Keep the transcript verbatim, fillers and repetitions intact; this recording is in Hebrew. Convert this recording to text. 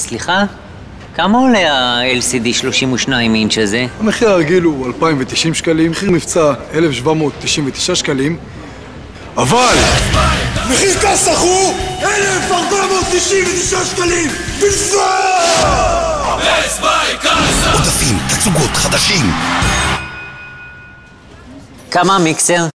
סליחה? כמה עולה ה-אל סי די שלושים ושתיים אינץ' הזה? המחיר הרגיל הוא אלפיים ותשעים שקלים, מחיר מבצע אלף שבע מאות תשעים ותשעה שקלים, אבל מחיר כסח הוא אלף ארבע מאות תשעים ותשעה שקלים בלבד! בסט ביי כסח! עודפים, תצוגות חדשים. כמה המיקסר?